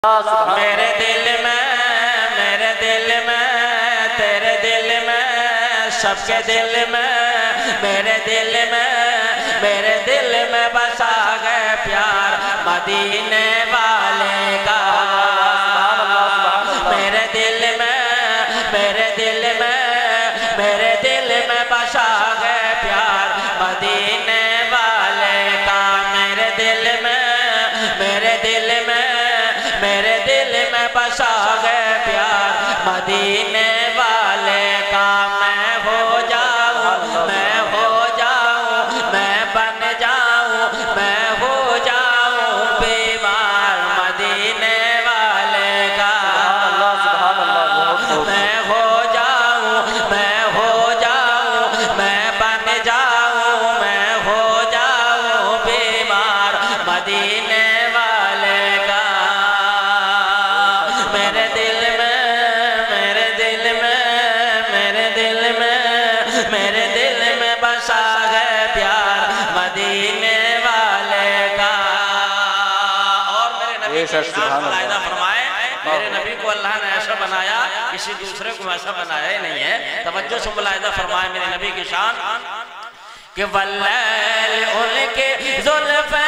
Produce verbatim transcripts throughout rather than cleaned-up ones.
میرے دل میں میرے دل میں تیرے دل میں سب کے دل میں میرے دل میں میرے دل میں بسا گئے پیار مدینے والے کا میرے دل میں میرے دل میں میرے دل میں بسا گئے پیار مدینے والے کا میرے دل میں میرے دل میں میرے دل میں بسا گئے پیار مدینے والے کا میں ہو جاؤں میں ہو جاؤں میں بن جاؤں میں ہو جاؤں بیمار مدینے والے کا میں ہو جاؤں میں ہو جاؤں میں بن جاؤں میں ہو جاؤں بیمار مدینے والے کا میرے دل میں میرے دل میں میرے دل میں میرے دل میں بسا ہے پیار مدینے والے کا اور میرے نبی کی شان ملاحظہ فرمائے میرے نبی کو اللہ نے ایسا بنایا کسی دوسرے کو ایسا بنایا ہی نہیں ہے توجہ سے ملاحظہ فرمائے میرے نبی کی شان کہ واللیل ان کے زلفیں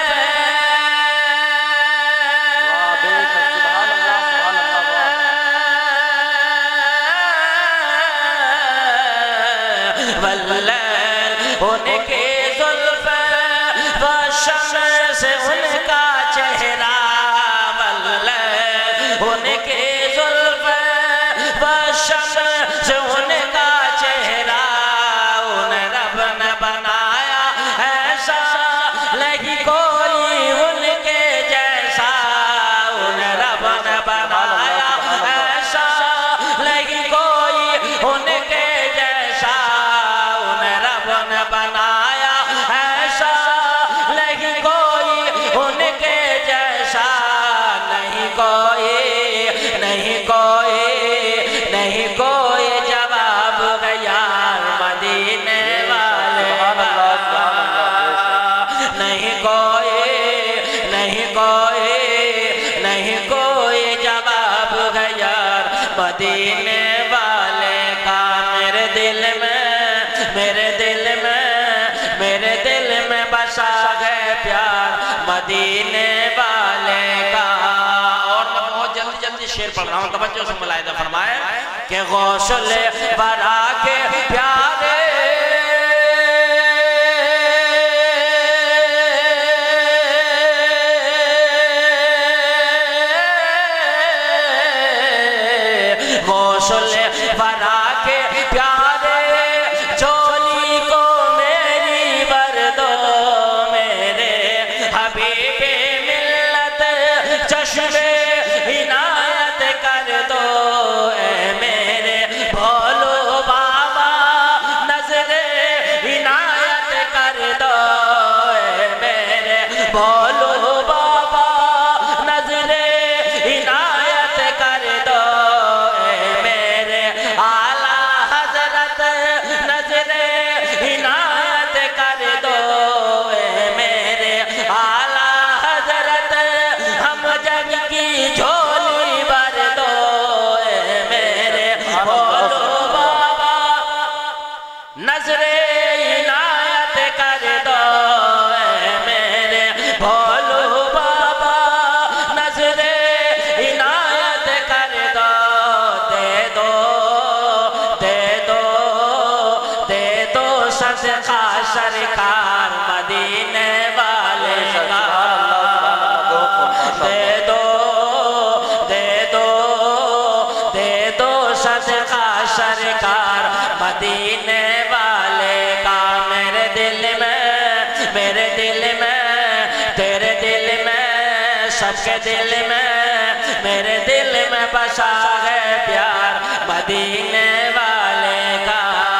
واللیل ان کے زلفیں والشمس ان کا چہرہ واللیل ان کے زلفیں والشمس ان کا چہرہ ان رب نے بنایا ایسا نہیں کوئی ان کے جیسا ان رب نے بنایا ایسا نہیں کوئی ان کے جیسا ان رب نے بنایا ایسا نہیں کوئی ان کے جیسا نہیں کوئی نہیں کوئی نہیں کوئی جواب غیار مدینے والے کا نہیں کوئی نہیں کوئی نہیں کوئی جواب غیار مدینے والے کا میرے دل میں میرے دل میں میرے دل میں بسا گئے پیار مدینے والے کا اور میں بہت جلدی جلدی شعر پڑھ رہا ہوں توجہ سے ملاحظہ فرمائے کہ غسل برا کے پیارے غسل برا کے پیارے چولی کو میری بر دو میرے حبیب ملت چشم عنایت کر دو اے میرے بھولو بابا نظر عنایت کر دو اے میرے بھولو بابا نظر عنایت کر دو اے میرے اعلیٰ حضرت نظر عنایت کر دو اے میرے اعلیٰ حضرت ہم جگ کی جھولی بھر دو اے میرے بھولو بابا نظر عنایت کر دو اے میرے بھولو بابا نظر عنایت کر دو دے دو دے دو دے دو صدقہ سرکار مدینے والے کا دے دو دے دو دے دو صدقہ سرکار مدینے والے کا میرے دل میں میرے دل میں تیرے دل میں سب کے دل میں میرے دل میں بسا ہے پیار مدینے والے کا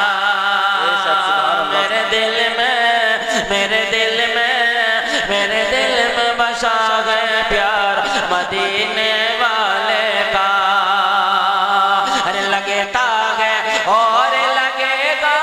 میرے دل میں میرے دل میں میرے دل میں بسا ہے پیار مدینے والے کا ارے لگتا ہے اور لگے گا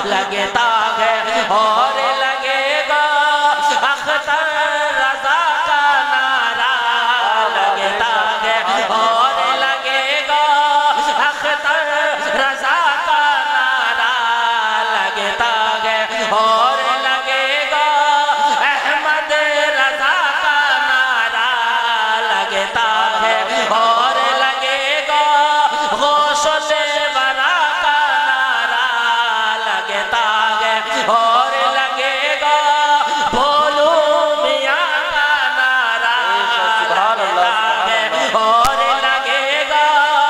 لگتا ہے اور لگے گا اختر رضا کا نعرہ لگتا ہے اور لگے گا اختر رضا کا نعرہ لگتا ہے اور لگے گا احمد رضا کا نعرہ لگتا ہے اور لگے گا غوث الورا کا نعرہ لگتا ہے اور لگے گا بھولو میاں کا نعرہ لگتا ہے اور لگے گا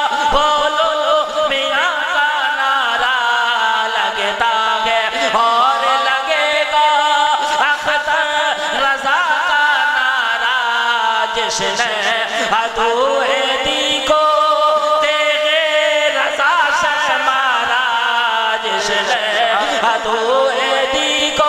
بھولو میاں کا نعرہ لگتا ہے اور لگے گا اختر رضا کا نعرہ جس نے عدو دی کو تیغ رضا سے مارا جس نے عدو دی کو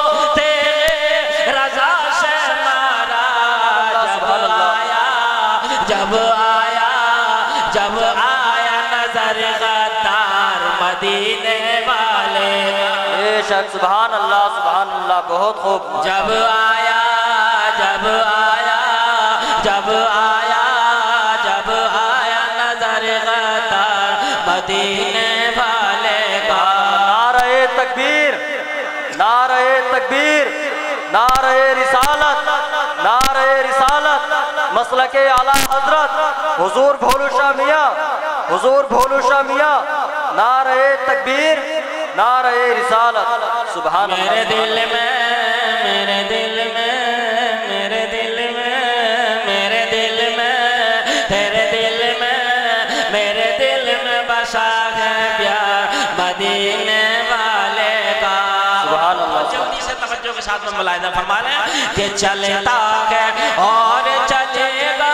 تیغ رضا سے مارا جب آیا جب آیا جب آیا نظر غدار مدینے والے بے شک سبحان اللہ سبحان اللہ بہت خوب جب آیا جب آیا جب آیا جب آیا نظر غدار مدینے والے کا نعرہ تکبیر نعرہ تکبیر نعرہ رسالت نعرہ رسالت مسلک اعلی حضرت حضور بھولو شاہ میاں حضور بھولو شاہ میاں نعرہ تکبیر نعرہ رسالت سبحان اللہ میرے دل میں میرے دل میں میرے دل میں میرے دل میں تیرے دل میں میرے دل میں بسا ہے پیار مدینے والے کا سبحان اللہ جلدی سے توجہ کے ساتھ میں ملاحظہ فرما رہے ہیں کہ چلتا ہے اور چلے گا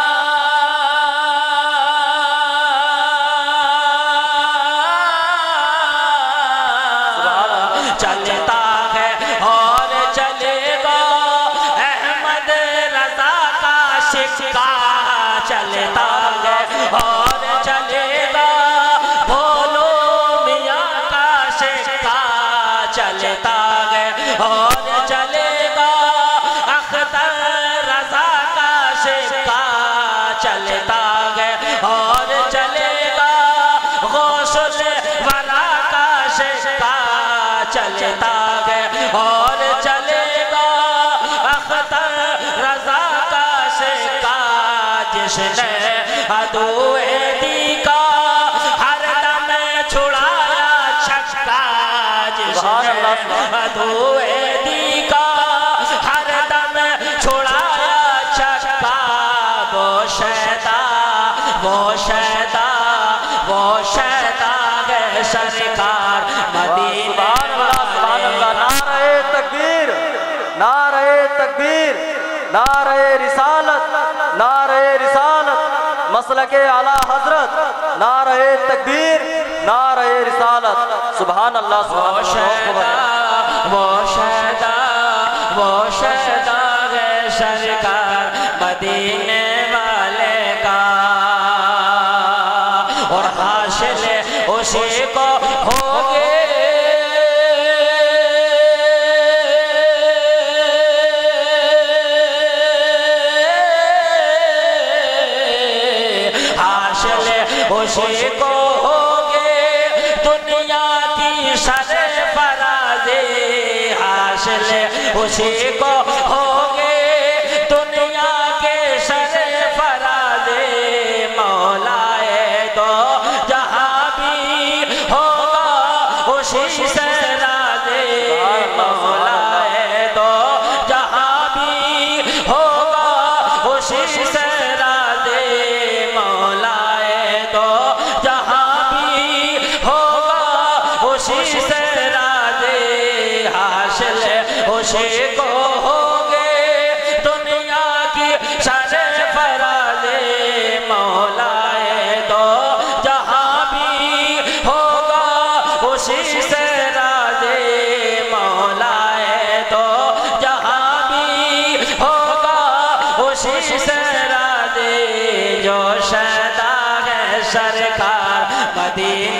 چلتا ہے اور چلے گا احمد رضا کا سکہ چلتا ہے اور چلے گا بھولو میاں کا سکہ چلتا ہے اور چلے گا اختر رضا کا سکہ چلتا ہے اور چلے گا غوث الورا کا سکہ چلتا ہے اور چلے گا اختر رضا کا سکہ جس نے عدو دی کا ہر دم چھڑایا چھکا جس نے عدو دی کا ہر دم چھڑایا چھکا وہ شیدا وہ شیدا وہ شیدا ہے سرکار مدینے نعرہ تکبیر نعرہ تکبیر نعرہ رسالت نعرہ رسالت مسلک اعلی حضرت نعرہ تکبیر نعرہ رسالت سبحان اللہ سبحان اللہ وہ شہدا وہ شہدا ہے سرکار مدینے والے کا اور حاصل اسی کو ہوگے اسی کو ہوگے دنیا کی سرفراز حاصل اسی کو ہوگے دنیا کے سرفراز مولائے دو جہاں بھی ہوگا اسی سے راز مولائے دو جہاں بھی ہوگا اسی سے اسی کو ہوگے دنیا کی سرفراز مولائے دو جہاں بھی ہوگا اسی سے راز مولائے دو جہاں بھی ہوگا اسی سے راز جو شہدا ہے سرکار مدینہ